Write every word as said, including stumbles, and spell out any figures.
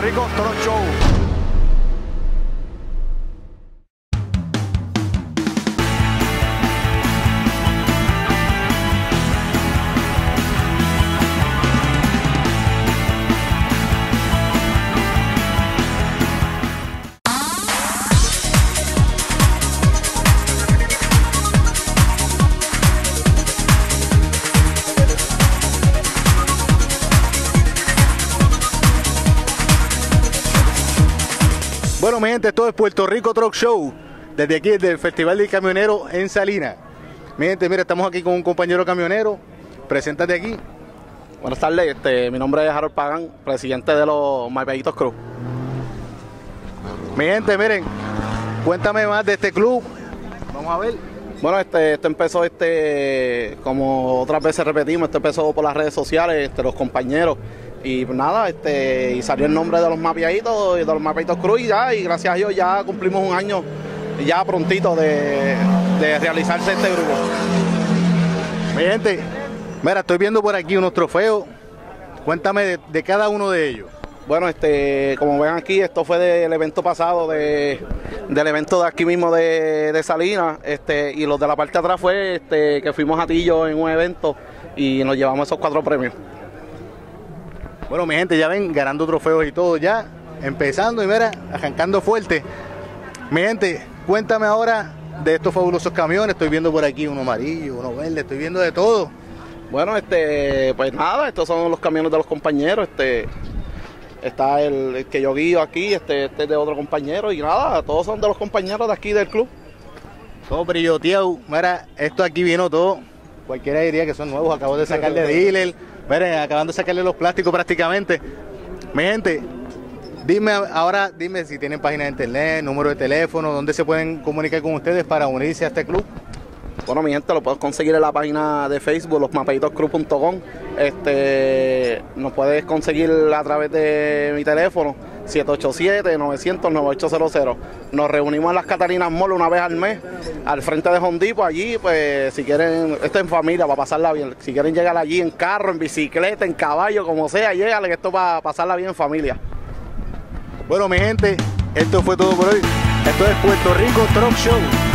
Rico Truck Show. Bueno, mi gente, esto es Puerto Rico Truck Show, desde aquí, desde el Festival del Camionero en Salinas. Mi gente, mira, estamos aquí con un compañero camionero. Preséntate aquí. Buenas tardes, este, mi nombre es Harold Pagán, presidente de los Mapeitos Cruz. Mi gente, miren, cuéntame más de este club. Vamos a ver. Bueno, este, esto empezó, este, como otras veces repetimos, esto empezó por las redes sociales, este, los compañeros. Y pues nada, este, y salió el nombre de los Mapeitos y de los Mapeitos Cruz y ya, y gracias a Dios ya cumplimos un año ya prontito de, de realizarse este grupo. Mi gente, mira, estoy viendo por aquí unos trofeos. Cuéntame de, de cada uno de ellos. Bueno, este, como ven aquí, esto fue del evento pasado, de, del evento de aquí mismo de, de Salinas, este, y los de la parte de atrás fue este, que fuimos a Tillo en un evento y nos llevamos esos cuatro premios. Bueno, mi gente, ya ven, ganando trofeos y todo ya, empezando y mira, arrancando fuerte. Mi gente, cuéntame ahora de estos fabulosos camiones. Estoy viendo por aquí uno amarillo, uno verde, estoy viendo de todo. Bueno, este, pues nada, estos son los camiones de los compañeros, este, está el, el que yo guío aquí, este, este es de otro compañero y nada, todos son de los compañeros de aquí del club. Todo brilloteado, mira, esto aquí vino todo, cualquiera diría que son nuevos, acabo de sacar de dealer. Miren, acaban de sacarle los plásticos prácticamente. Mi gente, dime ahora, dime si tienen página de internet, número de teléfono, dónde se pueden comunicar con ustedes para unirse a este club. Bueno, mi gente, lo puedes conseguir en la página de Facebook, los mapeitos cruz punto com. Este, nos puedes conseguir a través de mi teléfono, siete ocho siete, nueve cero cero, nueve ocho cero cero. Nos reunimos en las Catalinas Mall una vez al mes, al frente de Home Depot. Allí, pues, si quieren, esto es en familia, para pasarla bien. Si quieren llegar allí en carro, en bicicleta, en caballo, como sea, llégale, que esto es para pasarla bien en familia. Bueno, mi gente, esto fue todo por hoy. Esto es Puerto Rico Truck Show.